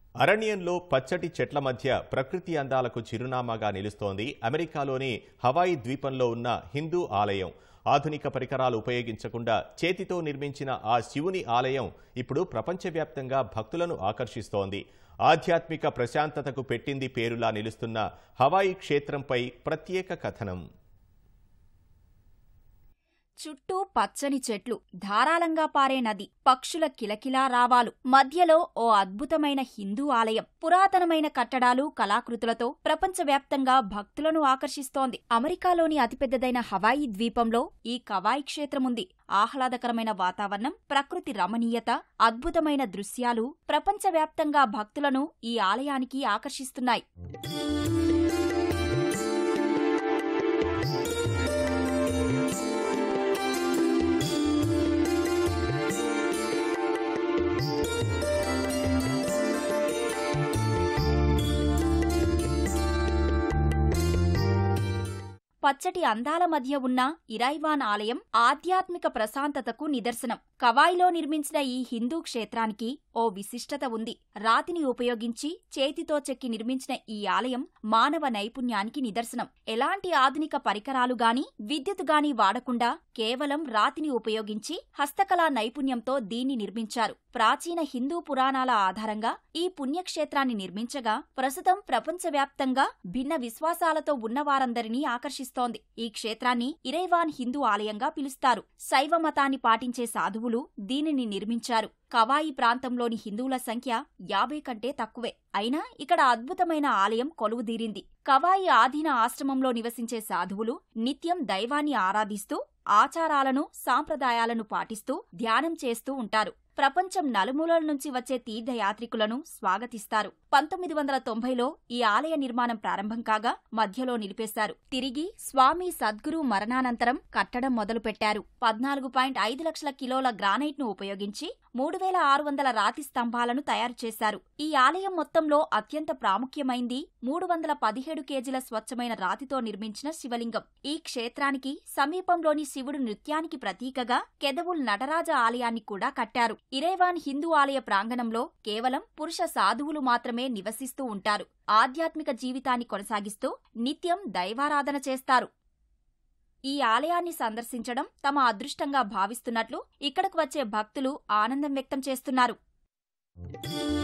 అరణ్యంలో పచ్చటి చెట్ల మధ్య ప్రకృతి అందాలకు చిరునామాగా నిలుస్తోంది అమెరికాలోని హవాయి ద్వీపంలో ఉన్న హిందూ ఆలయం. ఆధునిక పరికరాలు ఉపయోగించకుండా చేతితో నిర్మించిన ఆ శివుని ఆలయం ఇప్పుడు ప్రపంచవ్యాప్తంగా భక్తులను ఆకర్షిస్తోంది. ఆధ్యాత్మిక ప్రశాంతతకు పెట్టింది పేరులా నిలుస్తున్న హవాయి క్షేత్రంపై ప్రత్యేక కథనం. చుట్టూ పచ్చని చెట్లు, ధారాళంగా పారే నది, పక్షుల కిలకిలా రావాలు, మధ్యలో ఓ అద్భుతమైన హిందూ ఆలయం. పురాతనమైన కట్టడాలు, కళాకృతులతో ప్రపంచవ్యాప్తంగా భక్తులను ఆకర్షిస్తోంది. అమెరికాలోని అతిపెద్దదైన హవాయి ద్వీపంలో ఈ కవాయి క్షేత్రముంది. ఆహ్లాదకరమైన వాతావరణం, ప్రకృతి రమణీయత, అద్భుతమైన దృశ్యాలు ప్రపంచవ్యాప్తంగా భక్తులను ఈ ఆలయానికి ఆకర్షిస్తున్నాయి. పచ్చటి అందాల మధ్య ఉన్న ఇరైవాన్ ఆలయం ఆధ్యాత్మిక ప్రశాంతతకు నిదర్శనం. కవాయిలో నిర్మించిన ఈ హిందూ క్షేత్రానికి ఓ విశిష్టత ఉంది. రాతిని ఉపయోగించి చేతితో చెక్కి నిర్మించిన ఈ ఆలయం మానవ నైపుణ్యానికి నిదర్శనం. ఎలాంటి ఆధునిక పరికరాలు గాని, విద్యుత్ గాని వాడకుండా కేవలం రాతిని ఉపయోగించి హస్తకళా నైపుణ్యంతో దీన్ని నిర్మించారు. ప్రాచీన హిందూ పురాణాల ఆధారంగా ఈ పుణ్యక్షేత్రాన్ని నిర్మించగా ప్రస్తుతం ప్రపంచవ్యాప్తంగా భిన్న విశ్వాసాలతో ఉన్నవారందరినీ ఆకర్షిస్తోంది. ఈ క్షేత్రాన్ని ఇరైవాన్ హిందూ ఆలయంగా పిలుస్తారు. శైవ మతాన్ని పాటించే సాధువులు దీనిని నిర్మించారు. కవాయి ప్రాంతంలోని హిందువుల సంఖ్య 50 కంటే తక్కువే. అయినా ఇక్కడ అద్భుతమైన ఆలయం కొలువుదీరింది. కవాయి ఆధీన ఆశ్రమంలో నివసించే సాధువులు నిత్యం దైవాన్ని ఆరాధిస్తూ, ఆచారాలను, సాంప్రదాయాలను పాటిస్తూ ధ్యానం చేస్తూ ఉంటారు. ప్రపంచం నలుమూలల నుంచి వచ్చే తీర్థయాత్రికులను స్వాగతిస్తారు. 1990లో ఈ ఆలయ నిర్మాణం ప్రారంభం కాగా మధ్యలో నిలిపేశారు. తిరిగి స్వామి సద్గురు మరణానంతరం కట్టడం మొదలుపెట్టారు. 14.5 లక్షల కిలోల గ్రానైట్ను ఉపయోగించి 3600 రాతి స్తంభాలను తయారు చేశారు. ఈ ఆలయం మొత్తంలో అత్యంత ప్రాముఖ్యమైంది 317 కేజీల స్వచ్ఛమైన రాతితో నిర్మించిన శివలింగం. ఈ క్షేత్రానికి సమీపంలోని శివుడు నృత్యానికి ప్రతీకగా కెదవుల్ నటరాజ ఆలయాన్ని కూడా కట్టారు. ఇరైవాన్ హిందూ ఆలయ ప్రాంగణంలో కేవలం పురుష సాధువులు మాత్రమే నివసిస్తూ ఉంటారు. ఆధ్యాత్మిక జీవితాన్ని కొనసాగిస్తూ నిత్యం దైవారాధన చేస్తారు. ఈ ఆలయాన్ని సందర్శించడం తమ అదృష్టంగా భావిస్తున్నట్లు ఇక్కడకు వచ్చే భక్తులు ఆనందం వ్యక్తం చేస్తున్నారు.